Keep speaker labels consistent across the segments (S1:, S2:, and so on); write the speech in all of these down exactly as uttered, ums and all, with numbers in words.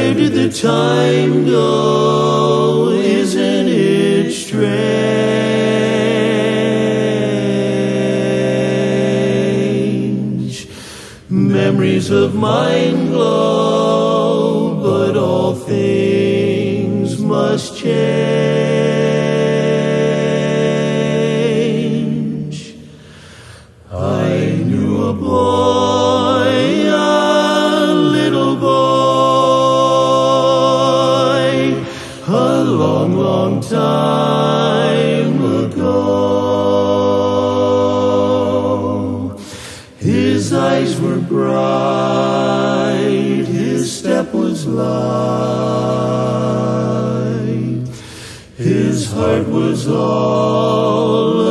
S1: Where did the time go? Isn't it strange? Memories of mine glow, but all things must change. I knew a boy, a little boy, a long, long time ago. His eyes were bright, his step was light, his heart was all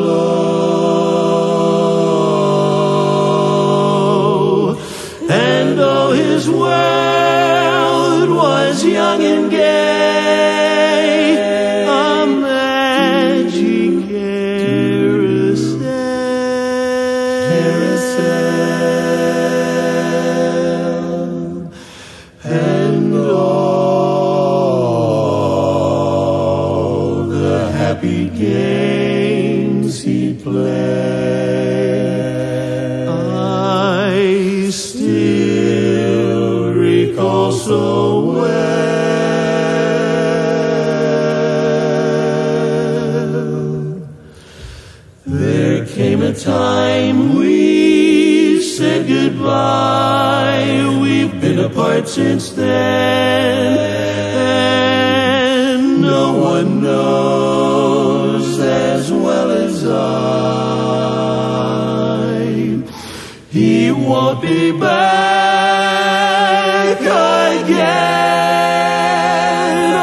S1: aglow. And though his world was young and gay, a magic carousel, carousel, and all the happy games he played, I still recall so well. There came a time we said goodbye. We've been apart since then, and no one knows as well as I. He won't be back again,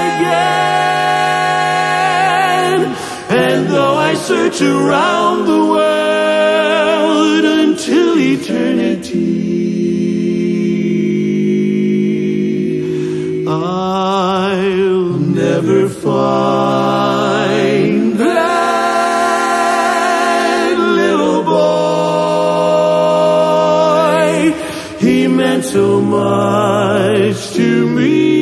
S1: again. And though I search around the world until eternity, I'll never find that little boy. He meant so much to me.